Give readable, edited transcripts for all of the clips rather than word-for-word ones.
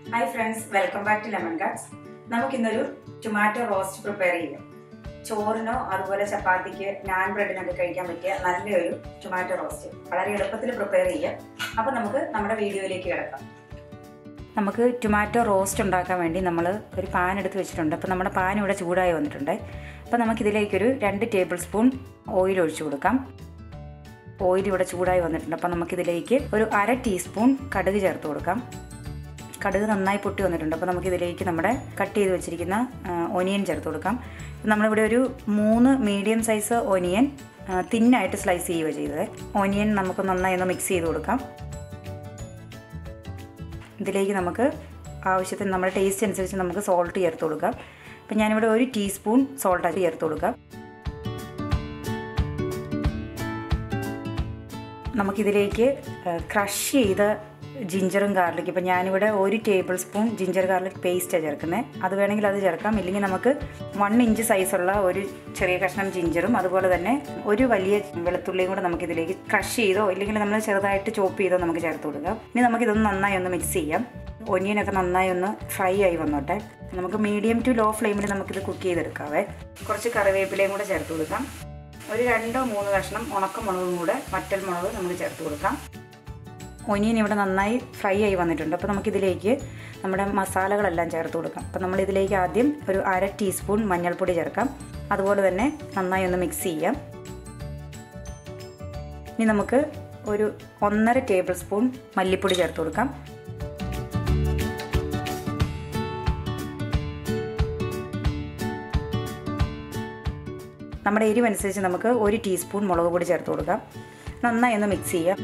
Hi friends, welcome back to Lemon Cuts. നമുക്കിന്നൊരു tomato roast prepare ചെയ്യാം. ചോറിനോ അതുപോലെ ചപ്പാത്തിക്ക് നാൻ ബ്രെഡിനൊക്കെ കഴിക്കാൻ പറ്റിയ നല്ലൊരു ടൊമാറ്റോ റോസ്റ്റ് വളരെ എളുപ്പത്തിൽ പ്രിപ്പയർ ചെയ്യാം. അപ്പോൾ നമുക്ക് നമ്മുടെ വീഡിയോയിലേക്ക് കിടക്കാം. നമുക്ക് ടൊമാറ്റോ റോസ്റ്റ് ഉണ്ടാക്കാൻ വേണ്ടി നമ്മൾ ഒരു പാൻ എടുത്ത് വെച്ചിട്ടുണ്ട്. അപ്പോൾ നമ്മുടെ പാൻ ഇവിടെ ചൂടായി വന്നിട്ടുണ്ട്. അപ്പോൾ നമുക്കിതിലേക്കൊരു 2 ടേബിൾ സ്പൂൺ ഓയിൽ ഒഴിച്ചു കൊടുക്കാം. ഓയിൽ ഇവിടെ ചൂടായി വന്നിട്ടുണ്ട്. അപ്പോൾ നമുക്കിതിലേക്ക് ഒരു 1/2 ടീസ്പൂൺ കടുക് ചേർത്ത് കൊടുക്കാം. കടുക് നന്നായി പൊട്ടി വന്നിട്ടുണ്ട്. അപ്പോൾ നമുക്കിതിലേക്ക് നമ്മുടെ കട്ട് ചെയ്ത് വെച്ചിരിക്കുന്ന ഒനിയൻ ചേർത്ത് കൊടുക്കാം. നമ്മളിവിടെ ഒരു 3 മീഡിയം സൈസ് ഒനിയൻ തിന്നായിട്ട് സ്ലൈസ് ചെയ്യുക ചെയ്തത്. ഒനിയൻ നമുക്ക് നന്നായി ഒന്ന് മിക്സ് ചെയ്ത് കൊടുക്കാം. ഇതിലേക്ക് നമുക്ക് ആവശ്യത്തിന് നമ്മുടെ ടേസ്റ്റ് അനുസരിച്ച് നമുക്ക് സോൾട്ട് ചേർത്ത് കൊടുക്കാം. അപ്പോൾ ഞാനിവിടെ 1 ടീസ്പൂൺ സോൾട്ട് ചേർത്ത് കൊടുക്കാം. നമുക്കിതിലേക്ക് ക്രഷ് ചെയ്ത ജിഞ്ചറും ഗാർലിക്, ഇപ്പോൾ ഞാനിവിടെ 1 ടേബിൾ സ്പൂൺ ജിഞ്ചർ ഗാർലിക് പേസ്റ്റാണ് ചേർക്കുന്നത്. അത് വേണമെങ്കിൽ അത് ചേർക്കാം. ഇല്ലെങ്കിൽ നമുക്ക് 1 ഇഞ്ച് സൈസുള്ള ഒരു ചെറിയ കഷ്ണം ജിഞ്ചറും അതുപോലെ തന്നെ ഒരു വലിയ വെളുത്തുള്ളിയും കൂടെ നമുക്കിതിലേക്ക് ക്രഷ് ചെയ്തോ ഇല്ലെങ്കിൽ നമ്മൾ ചെറുതായിട്ട് ചോപ്പ് ചെയ്തോ നമുക്ക് ചേർത്ത് കൊടുക്കാം. ഇനി നമുക്കിതൊന്ന് നന്നായി ഒന്ന് മിക്സ് ചെയ്യാം. ഒനിയനൊക്കെ നന്നായി ഒന്ന് ഫ്രൈ ആയി വന്നോട്ടെ. നമുക്ക് മീഡിയം ടു ലോ ഫ്ലെയിമിൽ നമുക്കിത് കുക്ക് ചെയ്തെടുക്കാവേ. കുറച്ച് കറിവേപ്പിലയും കൂടെ ചേർത്ത് കൊടുക്കാം. ഒരു 2-3 കഷ്ണം ഉണക്കമുളകും കൂടെ വറ്റൽ മുളക് നമുക്ക് ചേർത്ത് കൊടുക്കാം. ഒനിയൻ ഇവിടെ നന്നായി ഫ്രൈ ആയി വന്നിട്ടുണ്ട്. അപ്പോൾ നമുക്കിതിലേക്ക് നമ്മുടെ മസാലകളെല്ലാം ചേർത്ത് കൊടുക്കാം. അപ്പോൾ നമ്മളിതിലേക്ക് ആദ്യം ഒരു 1/2 ടീസ്പൂൺ മഞ്ഞൾപ്പൊടി ചേർക്കാം. അതുപോലെ തന്നെ നന്നായി ഒന്ന് മിക്സ് ചെയ്യാം. ഇനി നമുക്ക് ഒരു 1.5 ടേബിൾ സ്പൂൺ മല്ലിപ്പൊടി ചേർത്ത് കൊടുക്കാം. നമ്മുടെ എരിവനുസരിച്ച് നമുക്ക് 1 ടീസ്പൂൺ മുളക് പൊടി ചേർത്ത് കൊടുക്കാം. നന്നായി ഒന്ന് മിക്സ് ചെയ്യാം.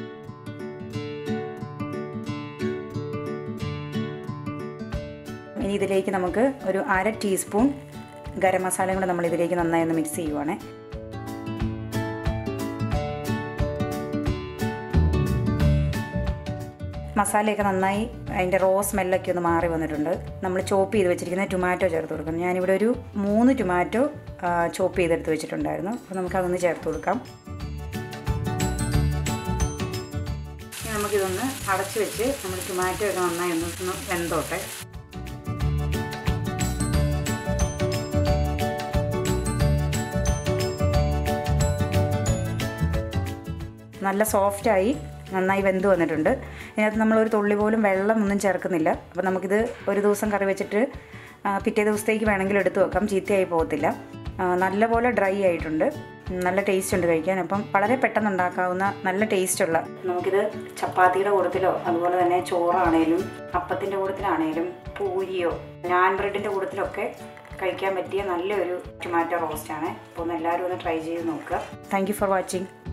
ഇനി ഇതിലേക്ക് നമുക്ക് ഒരു 1/2 ടീസ്പൂൺ ഗരം മസാലയും കൂടെ നമ്മൾ ഇതിലേക്ക് നന്നായി ഒന്ന് മിക്സ് ചെയ്യുവാണ്. മസാലയൊക്കെ നന്നായി അതിൻ്റെ റോ സ്മെല്ലൊക്കെ ഒന്ന് മാറി വന്നിട്ടുണ്ട്. നമ്മൾ ചോപ്പ് ചെയ്ത് വെച്ചിരിക്കുന്ന ടൊമാറ്റോ ചേർത്ത് കൊടുക്കണം. ഞാനിവിടെ ഒരു 3 ടൊമാറ്റോ ചോപ്പ് ചെയ്തെടുത്ത് വെച്ചിട്ടുണ്ടായിരുന്നു. അപ്പോൾ നമുക്കതൊന്ന് ചേർത്ത് കൊടുക്കാം. ഇനി നമുക്കിതൊന്ന് അടച്ച് വെച്ച് നമ്മൾ ടൊമാറ്റോ ഒക്കെ നന്നായി ഒന്ന് വെന്തോട്ടെ. നല്ല സോഫ്റ്റായി നന്നായി വെന്ത് വന്നിട്ടുണ്ട്. ഇതിനകത്ത് നമ്മളൊരു തുള്ളി പോലും വെള്ളം ഒന്നും ചേർക്കുന്നില്ല. അപ്പോൾ നമുക്കിത് ഒരു ദിവസം കറി വെച്ചിട്ട് പിറ്റേ ദിവസത്തേക്ക് വേണമെങ്കിൽ എടുത്ത് വെക്കാം. ചീത്തയായി പോകത്തില്ല. നല്ലപോലെ ഡ്രൈ ആയിട്ടുണ്ട്. നല്ല ടേസ്റ്റ് ഉണ്ട് കഴിക്കാൻ. അപ്പം വളരെ പെട്ടെന്ന് ഉണ്ടാക്കാവുന്ന നല്ല ടേസ്റ്റുള്ള, നമുക്കിത് ചപ്പാത്തിയുടെ കൂട്ടത്തിലോ അതുപോലെ തന്നെ ചോറാണേലും അപ്പത്തിൻ്റെ കൂട്ടത്തിലാണേലും പൂരിയോ നാൻ ബ്രെഡിൻ്റെ കൂട്ടത്തിലൊക്കെ കഴിക്കാൻ പറ്റിയ നല്ലൊരു ടൊമാറ്റോ റോസ്റ്റാണ്. അപ്പോൾ ഒന്ന് എല്ലാവരും ഒന്ന് ട്രൈ ചെയ്ത് നോക്കുക. Thank you for watching.